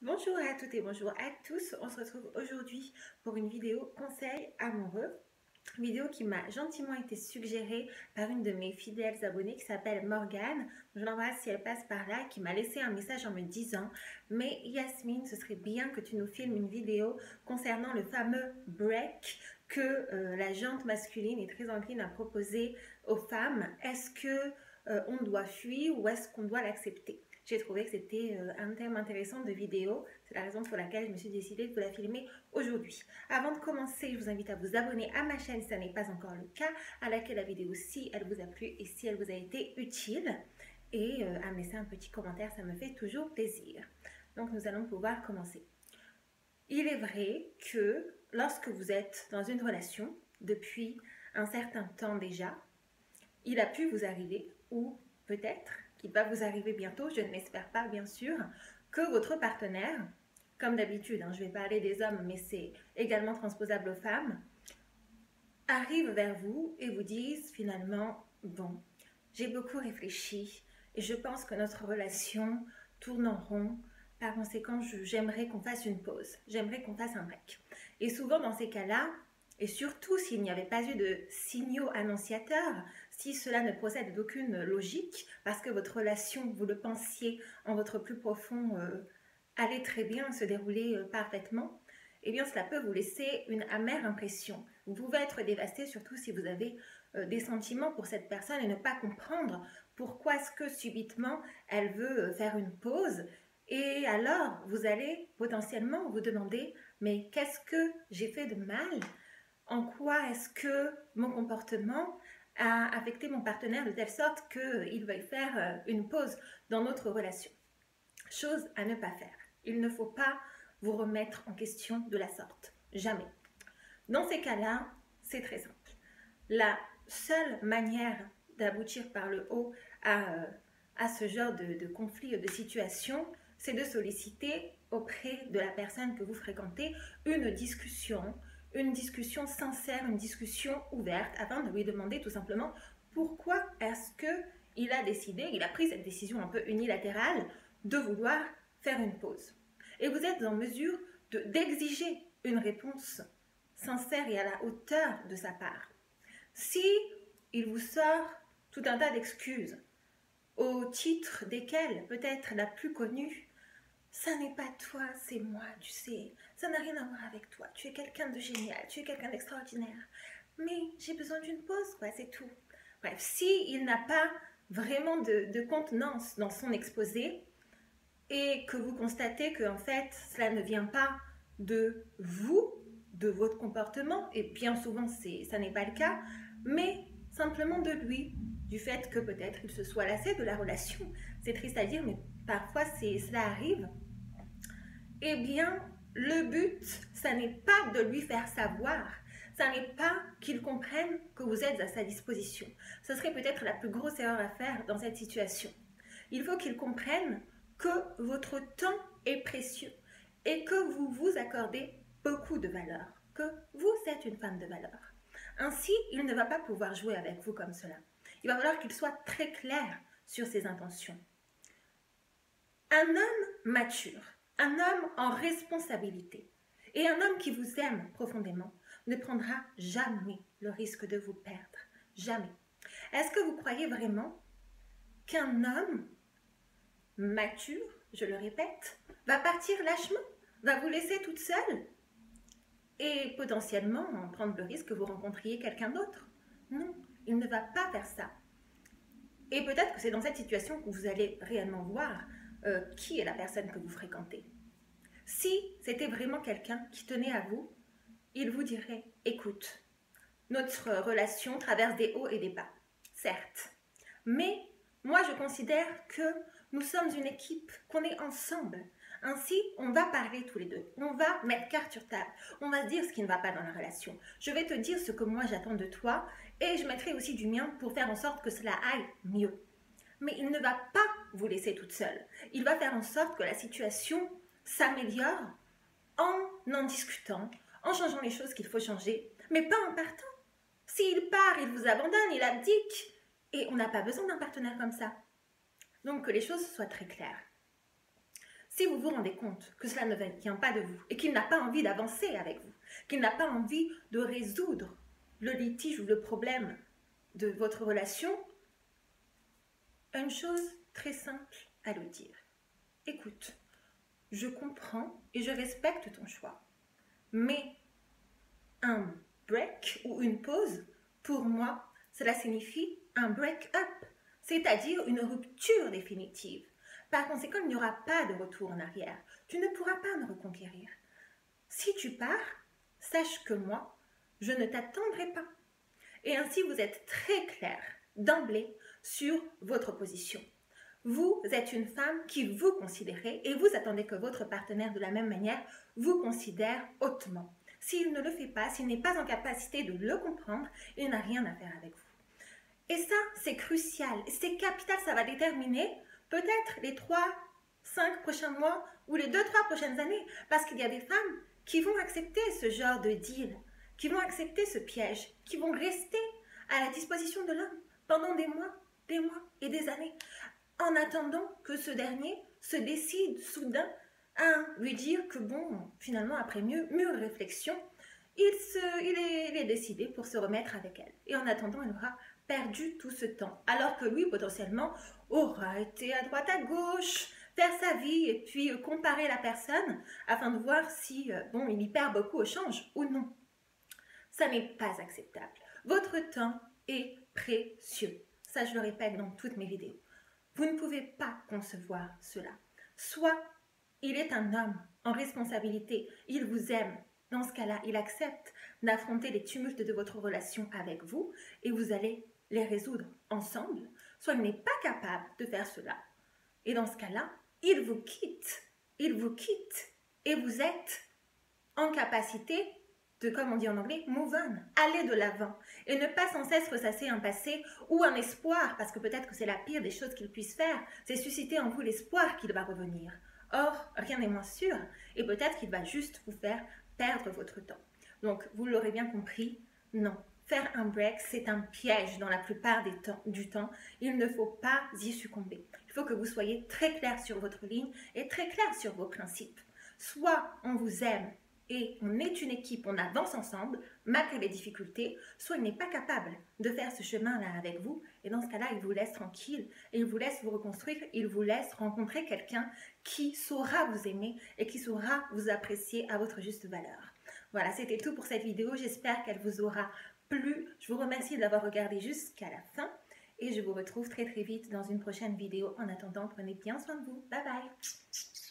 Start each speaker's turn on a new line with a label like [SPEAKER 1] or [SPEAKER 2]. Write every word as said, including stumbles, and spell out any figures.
[SPEAKER 1] Bonjour à toutes et bonjour à tous, on se retrouve aujourd'hui pour une vidéo conseil amoureux, vidéo qui m'a gentiment été suggérée par une de mes fidèles abonnées qui s'appelle Morgane. Je l'embrasse si elle passe par là, qui m'a laissé un message en me disant « Mais Yasmine, ce serait bien que tu nous filmes une vidéo concernant le fameux break que euh, la gente masculine est très encline à proposer aux femmes. Est-ce que euh, on doit fuir ou est-ce qu'on doit l'accepter ?» J'ai trouvé que c'était euh, un thème intéressant de vidéo. C'est la raison pour laquelle je me suis décidée de vous la filmer aujourd'hui. Avant de commencer, je vous invite à vous abonner à ma chaîne si ça n'est pas encore le cas, à liker la vidéo si elle vous a plu et si elle vous a été utile, et euh, à me laisser un petit commentaire, ça me fait toujours plaisir. Donc nous allons pouvoir commencer. Il est vrai que lorsque vous êtes dans une relation depuis un certain temps déjà, il a pu vous arriver, ou peut-être qu'il va vous arriver bientôt, je ne l'espère pas bien sûr, que votre partenaire, comme d'habitude, hein, je vais parler des hommes, mais c'est également transposable aux femmes, arrive vers vous et vous dise finalement, bon, j'ai beaucoup réfléchi et je pense que notre relation tourne en rond, par conséquent, j'aimerais qu'on fasse une pause, j'aimerais qu'on fasse un break. Et souvent dans ces cas-là, et surtout s'il n'y avait pas eu de signaux annonciateurs, si cela ne procède d'aucune logique, parce que votre relation, vous le pensiez en votre plus profond, euh, allait très bien, se dérouler euh, parfaitement, eh bien cela peut vous laisser une amère impression. Vous pouvez être dévasté, surtout si vous avez euh, des sentiments pour cette personne et ne pas comprendre pourquoi est-ce que subitement elle veut euh, faire une pause. Et alors, vous allez potentiellement vous demander, mais qu'est-ce que j'ai fait de mal ? En quoi est-ce que mon comportement a affecté mon partenaire de telle sorte qu'il veuille faire une pause dans notre relation? Chose à ne pas faire. Il ne faut pas vous remettre en question de la sorte. Jamais. Dans ces cas-là, c'est très simple. La seule manière d'aboutir par le haut à, à ce genre de, de conflit, de situation, c'est de solliciter auprès de la personne que vous fréquentez une discussion, une discussion sincère, une discussion ouverte, afin de lui demander tout simplement pourquoi est-ce qu'il a décidé, il a pris cette décision un peu unilatérale de vouloir faire une pause. Et vous êtes en mesure d'exiger une réponse sincère et à la hauteur de sa part. Si il vous sort tout un tas d'excuses, au titre desquelles peut-être la plus connue, ça n'est pas toi, c'est moi, tu sais, ça n'a rien à voir avec toi, tu es quelqu'un de génial, tu es quelqu'un d'extraordinaire, mais j'ai besoin d'une pause, quoi, c'est tout. Bref, s'il n'a pas vraiment de, de contenance dans son exposé et que vous constatez que en fait, cela ne vient pas de vous, de votre comportement, et bien souvent ça n'est pas le cas, mais simplement de lui, du fait que peut-être il se soit lassé de la relation. C'est triste à dire, mais parfois cela arrive. Eh bien, le but, ça n'est pas de lui faire savoir, ça n'est pas qu'il comprenne que vous êtes à sa disposition. Ce serait peut-être la plus grosse erreur à faire dans cette situation. Il faut qu'il comprenne que votre temps est précieux et que vous vous accordez beaucoup de valeur, que vous êtes une femme de valeur. Ainsi, il ne va pas pouvoir jouer avec vous comme cela. Il va falloir qu'il soit très clair sur ses intentions. Un homme mature, un homme en responsabilité et un homme qui vous aime profondément ne prendra jamais le risque de vous perdre. Jamais. Est-ce que vous croyez vraiment qu'un homme mature, je le répète, va partir lâchement, va vous laisser toute seule et potentiellement prendre le risque que vous rencontriez quelqu'un d'autre? Non, il ne va pas faire ça. Et peut-être que c'est dans cette situation que vous allez réellement voir euh, qui est la personne que vous fréquentez. Si c'était vraiment quelqu'un qui tenait à vous, il vous dirait « Écoute, notre relation traverse des hauts et des bas, certes, mais moi je considère que nous sommes une équipe, qu'on est ensemble. Ainsi, on va parler tous les deux, on va mettre carte sur table, on va se dire ce qui ne va pas dans la relation. Je vais te dire ce que moi j'attends de toi et je mettrai aussi du mien pour faire en sorte que cela aille mieux. » Mais il ne va pas vous laisser toute seule. Il va faire en sorte que la situation s'améliore en en discutant, en changeant les choses qu'il faut changer, mais pas en partant. S'il part, il vous abandonne, il abdique. Et on n'a pas besoin d'un partenaire comme ça. Donc que les choses soient très claires. Si vous vous rendez compte que cela ne vient pas de vous et qu'il n'a pas envie d'avancer avec vous, qu'il n'a pas envie de résoudre le litige ou le problème de votre relation, une chose très simple à lui dire. Écoute, je comprends et je respecte ton choix, mais un break ou une pause, pour moi, cela signifie un break-up, c'est-à-dire une rupture définitive. Par conséquent, il n'y aura pas de retour en arrière. Tu ne pourras pas me reconquérir. Si tu pars, sache que moi, je ne t'attendrai pas. Et ainsi, vous êtes très clair d'emblée sur votre position. Vous êtes une femme qui vous considérez et vous attendez que votre partenaire, de la même manière, vous considère hautement. S'il ne le fait pas, s'il n'est pas en capacité de le comprendre, il n'a rien à faire avec vous. Et ça, c'est crucial, c'est capital, ça va déterminer peut-être les trois, cinq prochains mois ou les deux, trois prochaines années. Parce qu'il y a des femmes qui vont accepter ce genre de deal, qui vont accepter ce piège, qui vont rester à la disposition de l'homme pendant des mois, des mois et des années, en attendant que ce dernier se décide soudain à lui dire que bon, finalement, après mieux, mûre réflexion, il, se, il, est, il est décidé pour se remettre avec elle. Et en attendant, elle aura perdu tout ce temps. Alors que lui, potentiellement, aura été à droite, à gauche, faire sa vie et puis comparer la personne afin de voir si, bon, il y perd beaucoup au change ou non. Ça n'est pas acceptable. Votre temps est précieux. Ça, je le répète dans toutes mes vidéos. Vous ne pouvez pas concevoir cela. Soit il est un homme en responsabilité, il vous aime. Dans ce cas-là, il accepte d'affronter les tumultes de votre relation avec vous et vous allez les résoudre ensemble. Soit il n'est pas capable de faire cela. Et dans ce cas-là, il vous quitte. Il vous quitte et vous êtes en capacité de, comme on dit en anglais, move on, aller de l'avant et ne pas sans cesse ressasser un passé ou un espoir, parce que peut-être que c'est la pire des choses qu'il puisse faire, c'est susciter en vous l'espoir qu'il va revenir. Or, rien n'est moins sûr et peut-être qu'il va juste vous faire perdre votre temps. Donc, vous l'aurez bien compris, non. Faire un break, c'est un piège dans la plupart des temps, du temps. Il ne faut pas y succomber. Il faut que vous soyez très clair sur votre ligne et très clair sur vos principes. Soit on vous aime et on est une équipe, on avance ensemble, malgré les difficultés, soit il n'est pas capable de faire ce chemin-là avec vous, et dans ce cas-là, il vous laisse tranquille, et il vous laisse vous reconstruire, il vous laisse rencontrer quelqu'un qui saura vous aimer et qui saura vous apprécier à votre juste valeur. Voilà, c'était tout pour cette vidéo, j'espère qu'elle vous aura plu. Je vous remercie d'avoir regardé jusqu'à la fin, et je vous retrouve très très vite dans une prochaine vidéo. En attendant, prenez bien soin de vous. Bye bye!